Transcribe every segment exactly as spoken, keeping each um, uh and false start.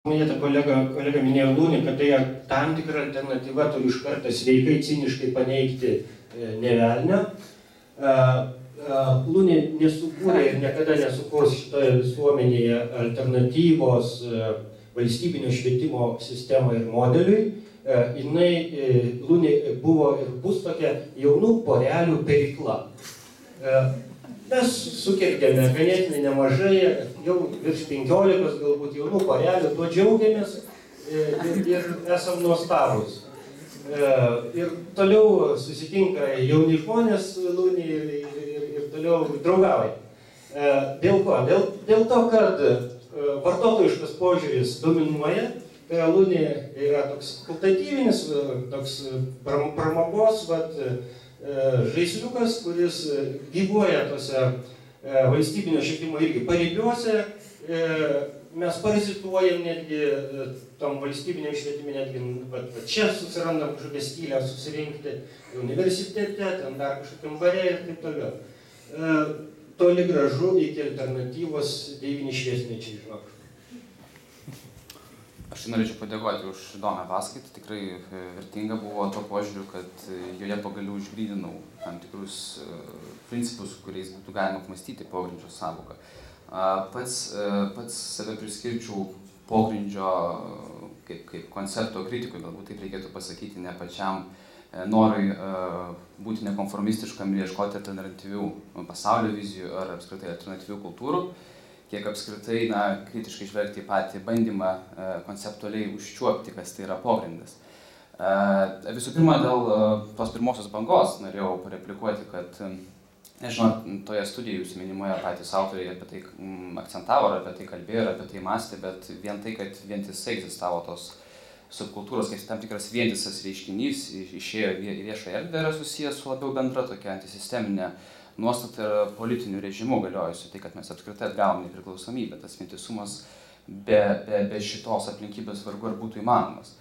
Minėta kolega, kolega minėjo Lūnį, kad tai tam tikra alternatyva turi iš karto sveikai, ciniškai paneigti ne velnio. Lūnį nesukūrė ir niekada nesukurs šitoje visuomenėje alternatyvos valstybinio švietimo sistemai ir modeliui. Jinai, Lūnį buvo ir bus tokia jaunų porelių perikla. Mes sukirdėme ganėtinai nemažai, jau virš penkiolikos galbūt jaunų porelių, tuo džiaugiamės ir, ir esam nuostabus. Ir toliau susitinka jauni žmonės Lūnį ir, ir, ir toliau draugauja. Dėl ko? Dėl, dėl to, kad vartotojiškas požiūris dominuoja, Lūnį yra toks kultatyvinis, toks pramogos, vat, žaisliukas, kuris gyvuoja tose valstybinio švietimo irgi paribiuose. Mes parazituojam netgi tom valstybinio švietime, netgi va, va, čia susirandam kažkokią skylę susirinkti universitete, ten dar kažkokiam bare ir taip toliau. Toli gražu iki alternatyvos devyni šviesmečiai, žinok. Aš norėčiau padėkoti už įdomią paskaitą, tikrai vertinga buvo to požiūriu, kad joje pagaliau išgryninau tam tikrus principus, kuriais būtų galima apmąstyti pogrindžio sąvoką. Pats, pats save priskirčiau pogrindžio kaip, kaip koncepto kritikui, galbūt taip reikėtų pasakyti, ne pačiam norui būti nekonformistiškam ir ieškoti alternatyvių pasaulio vizijų ar apskritai alternatyvių kultūrų, kiek apskritai na, kritiškai žvelgti į patį bandymą e, konceptualiai užčiuopti, kas tai yra pogrindas. E, visų pirma, dėl e, tos pirmosios bangos norėjau pareplikuoti, kad, e, nežinau, toje studijoje jūsų minimoje patys autoriai apie tai m, akcentavo, ar apie tai kalbėjo, ar apie tai mąstė, bet vien tai, kad vientisai egzistavo tos subkultūros, kaip tam tikras vientisas reiškinys išėjo į viešą erdvę, yra susijęs su labiau bendra tokia antisisteminė nuostata yra politinių režimų galiojusių, tai kad mes apskritai atgavom nepriklausomybę, tas vientisumas be, be, be šitos aplinkybės vargu ar būtų įmanomas.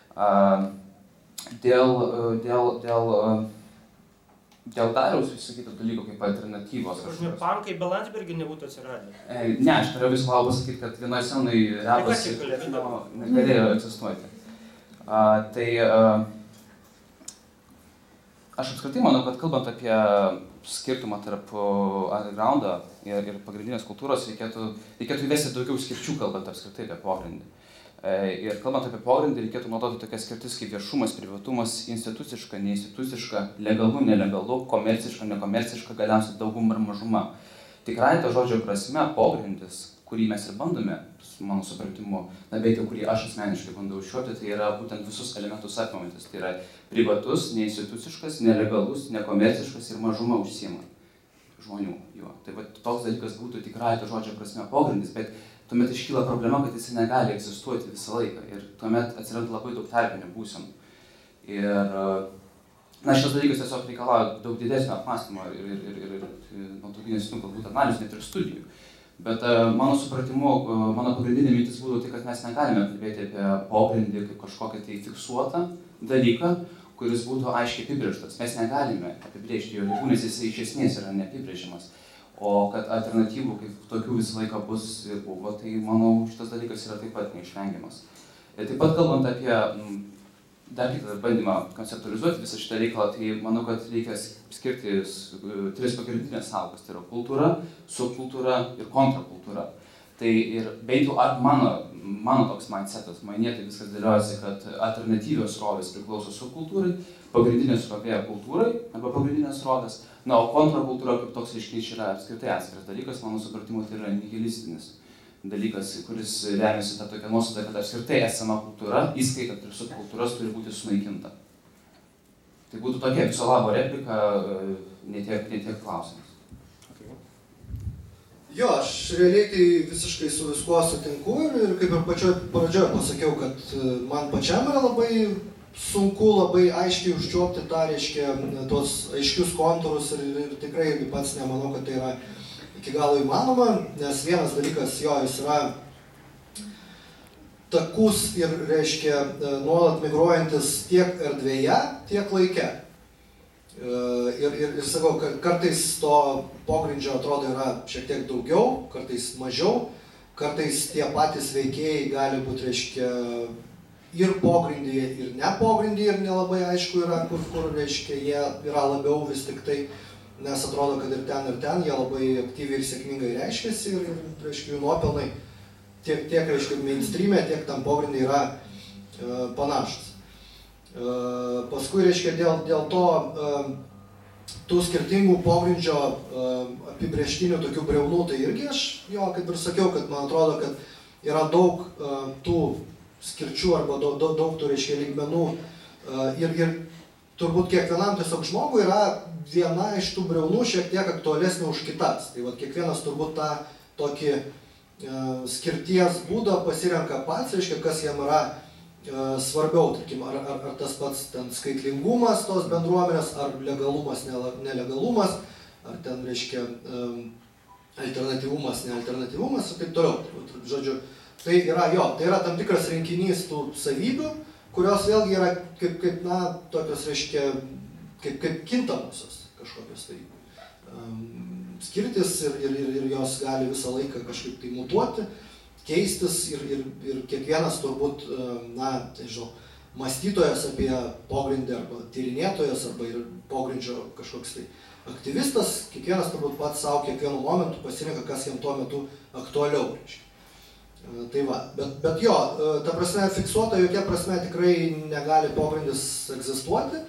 Dėl, dėl, dėl, dėl Dariaus visakytų dalykų kaip alternatyvos. Aš ne pankai be Landsbergį nebūtų atsiradę. Ne, aš norėjau visą laiką pasakyti, kad vienoje scenai repas negalėjo egzistuoti. A, tai a, aš apskritai manau, kad kalbant apie skirtumą tarp undergroundą ir, ir pagrindinės kultūros, reikėtų, reikėtų įvesti daugiau skirčių, kalbant apskritai apie pogrindį. Ir kalbant apie pogrindį, reikėtų naudoti tokias skirtis kaip viešumas, privatumas, instituciška, neinstituciška, legalu, nelegalu, komerciška, nekomerciška, galiausiai dauguma ir mažuma. Tikrai to žodžio prasme pogrindis, kurį mes ir bandome, mano supratimu, na bent jau kurį aš asmeniškai bandau užčiuopti, tai yra būtent visus elementus apimantis. Tai yra privatus, neinstituciškas, nelegalus, nekomerciškas ir mažuma užsiima žmonių juo. Tai va, toks dalykas būtų tikrai to žodžio prasme pogrindis, bet tuomet iškyla problema, kad jis negali egzistuoti visą laiką ir tuomet atsiranda labai daug tarpinių būsenų. Ir na, šitas dalykas tiesiog reikalauja daug didesnio apmąstymo ir, ir, ir, ir, ir nuo tokių nesinių galbūt analizų, net ir studijų. Bet mano supratimu, mano pagrindinė mintis būtų tai, kad mes negalime kalbėti apie pogrindį kaip kažkokią tai fiksuotą dalyką, kuris būtų aiškiai apibrėžtas. Mes negalime apibrėžti jo ribų, nes jis iš esmės yra neapibrėžimas. O kad alternatyvų kaip tokių visą laiką bus ir buvo, tai manau šitas dalykas yra taip pat neišvengiamas. Ir taip pat kalbant apie dar kitą bandymą konceptualizuoti visą šitą reikalą, tai manau, kad reikia skirti tris pagrindinės sąvokas, tai yra kultūra, subkultūra ir kontrakultūra. Tai ir bent jau mano, mano toks mindsetas, manyje tai viskas dėliojasi, kad alternatyvios srovės priklauso subkultūrai, pagrindinės srovė kultūrai arba pagrindinės srovės, na, o kontrakultūra kaip toks reiškinys yra apskritai atskiras dalykas, mano supratimu tai yra nihilistinis dalykas, kuris remiasi tą tokią nuostatą, kad apskritai esama kultūra, įskaitant ir subkultūras, turi būti sunaikinta. Tai būtų tokia viso labo replika, ne tiek, ne tiek klausimas. Okay. Jo, aš realiai tai visiškai su viskuo sutinku ir, ir kaip ir pačioj pradžioje pasakiau, kad man pačiam yra labai sunku labai aiškiai užčiuopti tą, reiškia, tuos aiškius kontūrus ir, ir tikrai pats nemanau, kad tai yra iki galo įmanoma, nes vienas dalykas jo, jis yra takus ir, reiškia, nuolat migruojantis tiek erdvėje, tiek laike. Ir, ir, ir sakau, kartais to pogrindžio atrodo yra šiek tiek daugiau, kartais mažiau, kartais tie patys veikėjai gali būti, reiškia, ir pogrindyje, ir ne pogrindyje, ir nelabai aišku yra, kur, kur, reiškia, jie yra labiau vis tik tai, nes atrodo, kad ir ten, ir ten jie labai aktyviai ir sėkmingai reiškiasi ir, reiškia, jų nuopelnai tiek, tiek reiškia, mainstream'e, tiek tam pogrindyje yra e, panašus. E, paskui, reiškia, dėl, dėl to e, tų skirtingų pogrindžio e, apibrėžtinių tokių briaunų, tai irgi aš, jo, kaip ir sakiau, kad man atrodo, kad yra daug e, tų skirčių arba daug, daug, daug tų, reiškia, lygmenų e, ir, ir turbūt kiekvienam tiesiog žmogui yra viena iš tų briaunų šiek tiek aktualesnė už kitas. Tai va, kiekvienas turbūt tą tokį e, skirties būdą pasirenka pats, reiškia, kas jam yra e, svarbiau, tarkim, ar, ar, ar tas pats ten skaitlingumas tos bendruomenės, ar legalumas, nelegalumas, ar ten, reiškia, e, alternatyvumas, nealternatyvumas ir taip toliau. Žodžiu, tai yra jo, tai yra tam tikras rinkinys tų savybių, kurios vėlgi yra kaip, kaip na, tokios, reiškia, kaip, kaip kintamosios kažkokios tai um, skirtis ir, ir, ir, ir jos gali visą laiką kažkaip tai mutuoti, keistis ir, ir, ir kiekvienas turbūt, um, na, tai žinau, mąstytojas apie pogrindį arba tyrinėtojas arba ir pogrindžio kažkoks tai aktyvistas, kiekvienas turbūt pats savo kiekvienu momentu pasirenka, kas jam tuo metu aktualiau, reiškia. Tai va, bet, bet jo, ta prasme, fiksuota jokia prasme tikrai negali pogrindis egzistuoti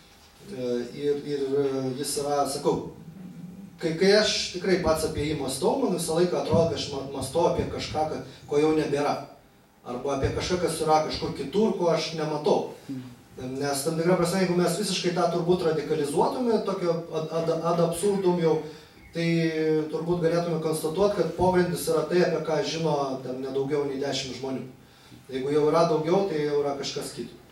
ir, ir jis yra, sakau, kai, kai aš tikrai pats apie jį mąstau, man visą laiką atrodo, kad aš mąstau apie kažką, ko jau nebėra, arba apie kažką, kas yra kažkur kitur, ko aš nematau. Nes tam tikra prasme, jeigu mes visiškai tą turbūt radikalizuotume, tokio ad, ad, ad absurdum jau, tai turbūt galėtume konstatuoti, kad pogrindis yra tai, apie ką žino ten nedaugiau nei dešimt žmonių. Jeigu jau yra daugiau, tai jau yra kažkas kito.